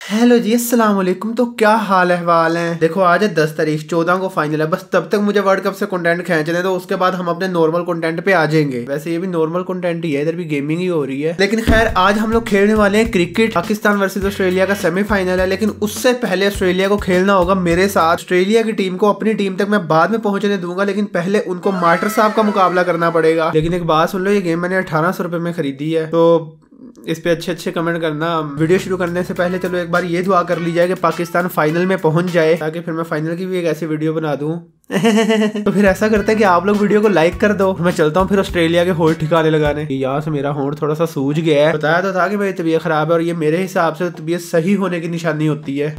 Hello जी, अस्सलाम वालेकुम। तो क्या हाल अहवाल हैं। देखो आज है 10 तारीख, 14 को फाइनल है। बस तब तक मुझे वर्ल्ड कप से कंटेंट खींचने तो उसके बाद हम अपने नॉर्मल कंटेंट पे आ जाएंगे। वैसे ये भी नॉर्मल कंटेंट ही है, इधर भी गेमिंग ही हो रही है। लेकिन खैर आज हम लोग खेलने वाले हैं क्रिकेट। पाकिस्तान वर्सेस ऑस्ट्रेलिया का सेमीफाइनल है, लेकिन उससे पहले ऑस्ट्रेलिया को खेलना होगा मेरे साथ। ऑस्ट्रेलिया की टीम को अपनी टीम तक मैं बाद में पहुंचने दूंगा, लेकिन पहले उनको मार्टर साहब का मुकाबला करना पड़ेगा। लेकिन एक बात सुन लो, ये गेम मैंने 1800 रुपए में खरीदी है, तो इस पे अच्छे अच्छे कमेंट करना। वीडियो शुरू करने से पहले चलो एक बार ये दुआ कर ली जाए कि पाकिस्तान फाइनल में पहुंच जाए, ताकि फिर मैं फाइनल की भी एक ऐसी वीडियो बना दूं। तो फिर ऐसा करते हैं कि आप लोग वीडियो को लाइक कर दो, मैं चलता हूँ फिर ऑस्ट्रेलिया के होंठ ठिकाने लगाने। यहाँ से मेरा होंठ थोड़ा सा सूज गया है, बताया तो था कि मेरी तबीयत खराब है, और ये मेरे हिसाब से तबीयत सही होने की निशानी होती है।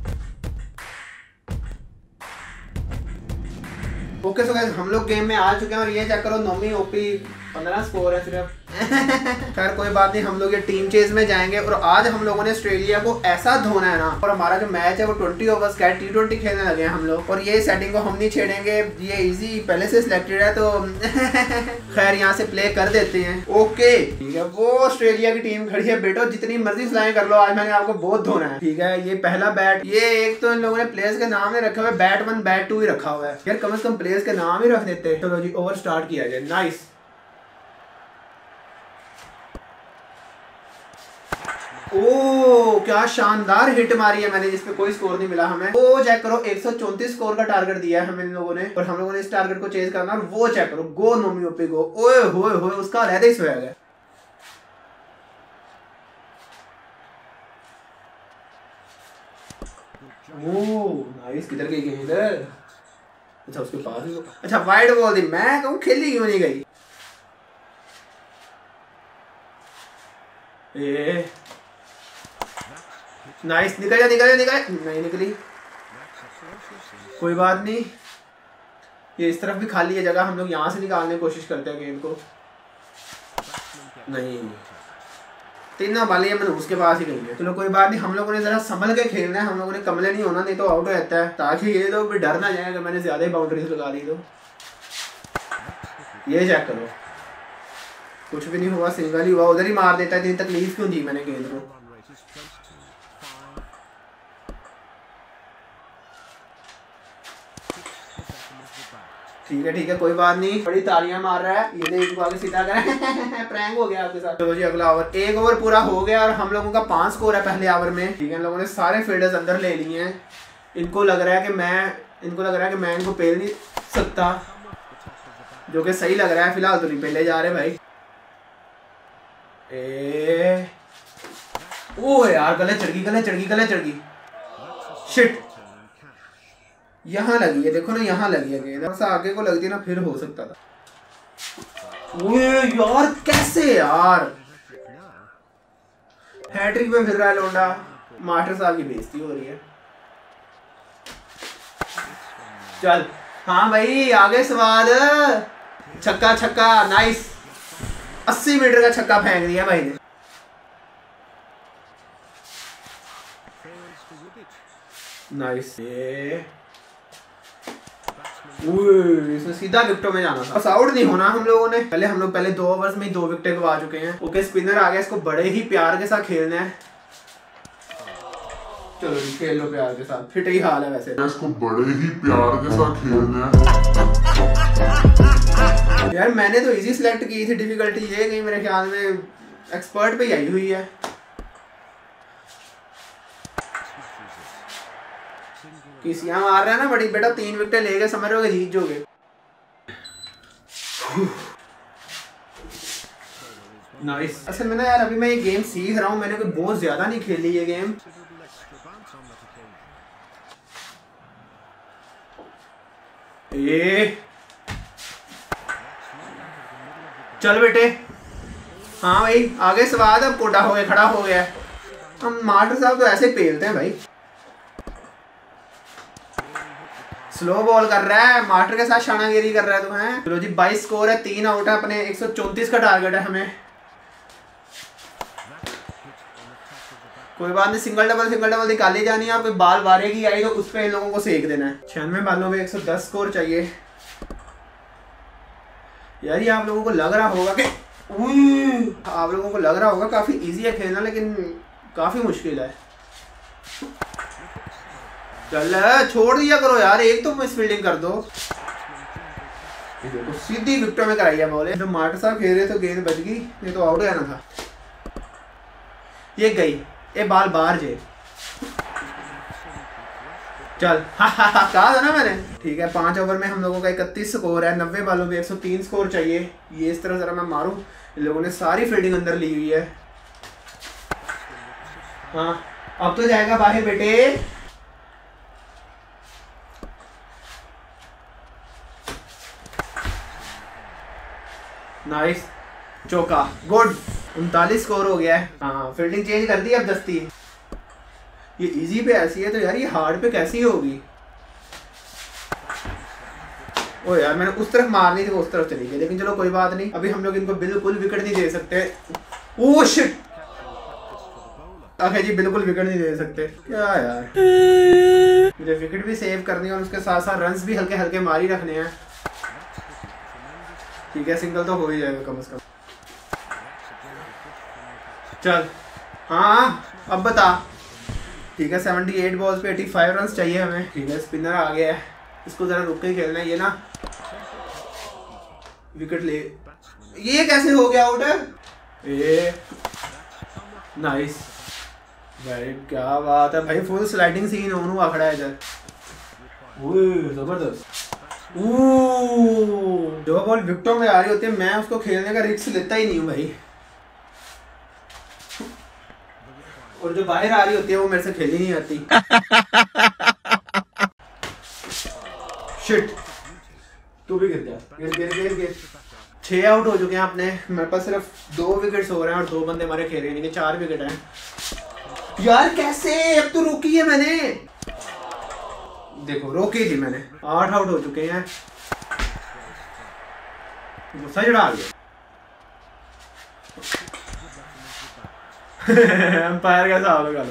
ओके सो गाइस, हम लोग गेम में आ चुके हैं और ये चेक करो, नोमी ओपी 15 स्कोर है सिर्फ। खैर कोई बात नहीं, हम लोग ये टीम चेज में जाएंगे। और आज हम लोगों ने ऑस्ट्रेलिया को ऐसा धोना है ना, और हमारा जो मैच है वो 20 ओवर्स का है, T20 खेलने लगे हैं हम लोग। और ये सेटिंग को हम नहीं छेड़ेंगे, ये इजी पहले से सिलेक्टेड है, तो खैर यहाँ से प्ले कर देते हैं। ओके ठीक है, वो ऑस्ट्रेलिया की टीम खड़ी है। बेटो जितनी मर्जी फ्लाइंग कर लो, आज मैंने आपको बहुत धोना है। ठीक है, ये पहला बैट, ये एक तो इन लोगों ने प्लेयर्स के नाम नहीं रखे हुए, बैट 1 बैट 2 ही रखा हुआ है यार। कम से कम प्लेयर्स के नाम ही रख देते। चलो जी ओवर स्टार्ट किया जाए। नाइस, ओ क्या शानदार हिट मारी है मैंने, जिसपे कोई स्कोर नहीं मिला हमें। वो चेक करो, 134 स्कोर का टारगेट दिया है हमें इन लोगों ने, और हम लोगों ने इस टारगेट को चेज करना। और वो चेक करो, गो नोमी ओपी गो। ओए होए होए, उसका रहते ही सोया गया। ओ नाइस, किधर गई गेंद? अच्छा उसके पास ही। अच्छा वाइड बॉल दी, मैं कहूँ खेली क्यों नहीं गई। ए नाइस, निकल जा निकल जा निकल जा। नहीं निकली, कोई बात नहीं। ये इस तरफ भी खाली है जगह, हम लोग यहाँ से निकालने की कोशिश करते हैं गेंद को। नहीं, तीनों बाली है, मैंने उसके पास ही गई है। चलो कोई बात नहीं, हम लोगों ने जरा संभल के खेलना है, हम लोगों ने कमले नहीं होना, नहीं तो आउट हो जाता है। ताकि ये लोग भी डर ना जाए अगर मैंने ज्यादा ही बाउंड्रीज लगा दी तो। ये चेक करो, कुछ भी नहीं हुआ, सिंगल ही हुआ, उधर ही मार देता है। इतनी तकलीफ क्यों दी मैंने गेंद को। ठीक है कोई बात नहीं, बड़ी तालियां मार रहा है ये, देख आगे सीधा कर। प्रैंक हो गया आपके साथ। चलो जी अगला ओवर, एक ओवर पूरा हो गया और हम लोगों का 5 स्कोर है पहले ओवर में। ठीक है, लोगों ने सारे फील्डर्स अंदर ले लिए हैं। इनको लग रहा है कि मैं इनको पेल नहीं सकता, जो कि सही लग रहा है। फिलहाल तो नहीं पेले जा रहे भाई। ओ यार, गलत चढ़ गई। शिट, यहाँ लगी है, देखो ना यहाँ लगी है गेंद। थोड़ा सा आगे को लगती ना, फिर हो सकता था। ओए यार कैसे यार, हैट्रिक पे फिर रहा है लोंडा। मास्टर साहब की बेइज्जती हो रही है। चल हाँ भाई, आगे स्वाद। छक्का नाइस, 80 मीटर का छक्का फेंक दिया भाई ने। नाइस, इसमें सीधा विकेटों में जाना था, बस आउट नहीं होना हम लोगों ने। हम लोग पहले 2 ओवर्स में ही 2 विकेट गवा चुके हैं। ओके स्पिनर आ गया, इसको बड़े ही प्यार के साथ खेलना है। चलो जी खेल लो प्यार के साथ, फिट ही हाल है वैसे। इसको बड़े ही प्यार के साथ खेलना है। यार मैंने तो इजी सिलेक्ट की थी, डिफिकल्टी ये गई मेरे ख्याल में एक्सपर्ट पे ही आई हुई है। किसियां मार रहा है ना बड़ी, बेटा 3 विकेट ले गए, समझ रहे हो जीत जोगे। नाइस। असल में ना यार, अभी मैं ये गेम सीख रहा हूँ, मैंने कोई बहुत ज्यादा नहीं खेली ये गेम। चल बेटे, हाँ भाई आगे स्वाद। अब कोटा हो गया, खड़ा हो गया। हम मास्टर साहब तो ऐसे पेलते हैं भाई। स्लो बॉल कर रहा है, मास्टर के साथ शानागिरी कर रहा है तू हैं। चलो जी 22 स्कोर है, 3 आउट है अपने, 134 का टारगेट है हमें। कोई बात नहीं, सिंगल डबल निकाली जानी है। और कोई बाल वारे की आई तो उस पर इन लोगों को सेक देना है। 96 बालों में 110 स्कोर चाहिए। यार ये आप लोगों को लग रहा होगा काफी इजी है खेलना, लेकिन काफी मुश्किल है। चल छोड़ दिया करो यार, एक तो मिस फील्डिंग कर दो। देखो सीधी विकेट में कराई है बोले। तो मार्टर साहब खेल रहे तो गेंद बच गई, ये तो आउट जाना था। ये गई, ये बाल बाहर जे। चल कहा था ना मैंने। ठीक है 5 ओवर में हम लोगों का 31 स्कोर है, 90 बालों में 103 स्कोर चाहिए। ये इस तरह जरा मैं मारूं, इन लोगों ने सारी फील्डिंग अंदर ली हुई है। हाँ अब तो जाएगा बाहर बेटे। नाइस चौका, गुड। 39 स्कोर हो गया है। हाँ फील्डिंग चेंज कर दी अब दस्ती। ये इजी पे ऐसी है तो यार ये हार्ड पे कैसी होगी। ओ यार मैंने उस तरफ मारनी थी, वो उस तरफ चली गई, लेकिन चलो कोई बात नहीं। अभी हम लोग इनको बिल्कुल विकेट नहीं दे सकते। ओह शिट, जी बिल्कुल विकेट नहीं दे सकते क्या यार। मुझे विकेट भी सेव करनी है और उसके साथ साथ रन्स भी हल्के हल्के मारी रखने हैं। ठीक है सिंगल तो हो ही जाएगा कम से कम। चल हाँ अब बता। ठीक है 78 बॉल्स पे 85 रन चाहिए हमें। ठीक है स्पिनर आ गया है, इसको जरा रुक के खेलना है। ये ना विकेट ले, ये कैसे हो गया आउट है। ए नाइस भाई, क्या बात है भाई, फुल स्लाइडिंग सीन ऑन हुआ खड़ा है इधर। जबरदस्त। जो बॉल विकेटों में आ रही होती है मैं उसको खेलने का रिस्क लेता ही नहीं हूँ भाई, और जो बाहर आ रही होती है वो मेरे से खेली नहीं आती। शिट तू भी गिर जा, गिर गिर गिर गिर। 6 आउट हो चुके हैं अपने, मेरे पास सिर्फ 2 विकेट्स हो रहे हैं और 2 बंदे हमारे खेल रहे हैं, 4 विकेट हैं। यार कैसे, अब तो रोकी है मैंने, देखो रोकी थी मैंने। 8 आउट हो चुके हैं, गुस्सा चढ़ा गया। एम्पायर का हिसाब लगा लो।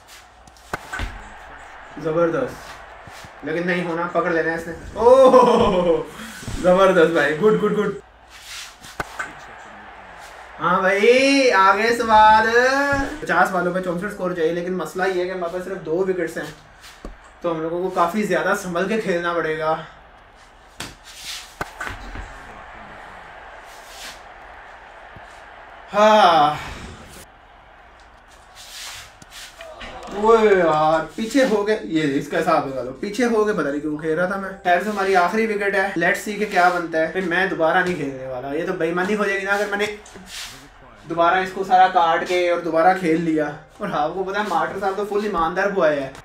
जबरदस्त, लेकिन नहीं होना, पकड़ लेना है इसने। ओह जबरदस्त भाई, गुड गुड गुड। हाँ भाई आगे सवाल। 50 वालों पे 64 स्कोर चाहिए, लेकिन मसला ये है कि हमारे पास सिर्फ 2 विकेट्स हैं, तो हम लोगों को काफी ज्यादा संभल के खेलना पड़ेगा। हाँ वो यार पीछे हो गए, ये इसका हिसाब लगा लो, पीछे हो गए, पता नहीं क्यों खेल रहा था मैं। खैर से हमारी आखिरी विकेट है, लेट्स सी के क्या बनता है। फिर मैं दोबारा नहीं खेलने वाला, ये तो बेईमानी हो जाएगी ना अगर मैंने दोबारा इसको सारा काट के और दोबारा खेल लिया। और हाँ आपको पता है मार्टर साहब तो फुल ईमानदार बॉय है।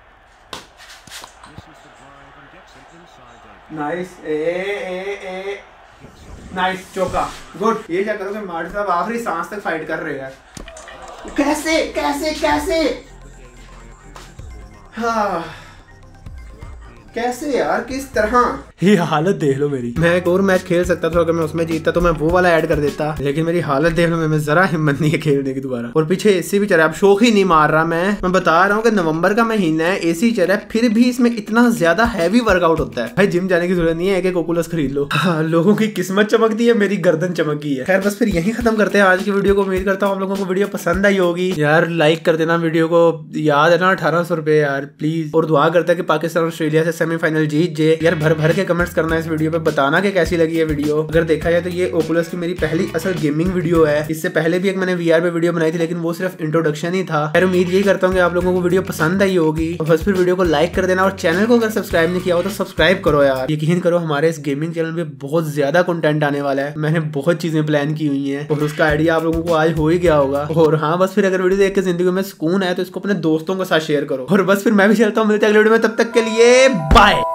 नाइस ए नाइस चौका, गुड। ये क्या करोगे, मार्टर साहब आखिरी सांस तक फाइट कर रहे हैं। कैसे कैसे कैसे, हाँ कैसे यार, किस तरह। ये हालत देख लो मेरी। मैं एक और मैच खेल सकता था, अगर मैं उसमें जीतता तो मैं वो वाला ऐड कर देता, लेकिन मेरी हालत देख लो, मैं जरा हिम्मत नहीं है खेलने की दोबारा। और पीछे एसी भी चल रहा है, अब शौक ही नहीं मार रहा मैं बता रहा हूँ कि नवंबर का महीना है, एसी चल रहा है, फिर भी इसमें इतना ज्यादा हैवी वर्कआउट होता है। भाई जिम जाने की जरूरत नहीं है, एक ओकुलस खरीद लो। हाँ, लोगों की किस्मत चमकती है, मेरी गर्दन चमकी है। खैर बस फिर यही खत्म करते हैं आज की वीडियो को। उम्मीद करता हूँ आप लोगों को वीडियो पसंद आई होगी। यार लाइक कर देना वीडियो को, याद है ना 1800 रुपए यार प्लीज। और दुआ करता है कि पाकिस्तान ऑस्ट्रेलिया से सेमीफाइनल जीत जाए। यार भर भर के कमेंट्स करना इस वीडियो पे, बताना कि कैसी लगी है वीडियो। अगर देखा जाए तो ये ओकुलस की मेरी पहली असल गेमिंग वीडियो है। इससे पहले भी एक मैंने वीआर पे वीडियो बनाई थी, लेकिन वो सिर्फ इंट्रोडक्शन ही था। खैर उम्मीद यही करता हूँ कि आप लोगों को वीडियो पसंद आई होगी। और बस फिर वीडियो को लाइक कर देना, और चैनल को अगर सब्सक्राइब नहीं किया हो तो सब्सक्राइब करो यार। यकीन करो हमारे इस गेमिंग चैनल पे बहुत ज्यादा कंटेंट आने वाला है, मैंने बहुत चीजें प्लान की हुई है, और उसका आइडिया आप लोगों को आज हो ही गया होगा। और हाँ बस फिर अगर वीडियो देख के जिंदगी में सुकून है तो इसको अपने दोस्तों के साथ शेयर करो। और बस फिर मैं भी चलता हूँ, मिलते हैं अगले वीडियो में, तब तक के लिए बाय।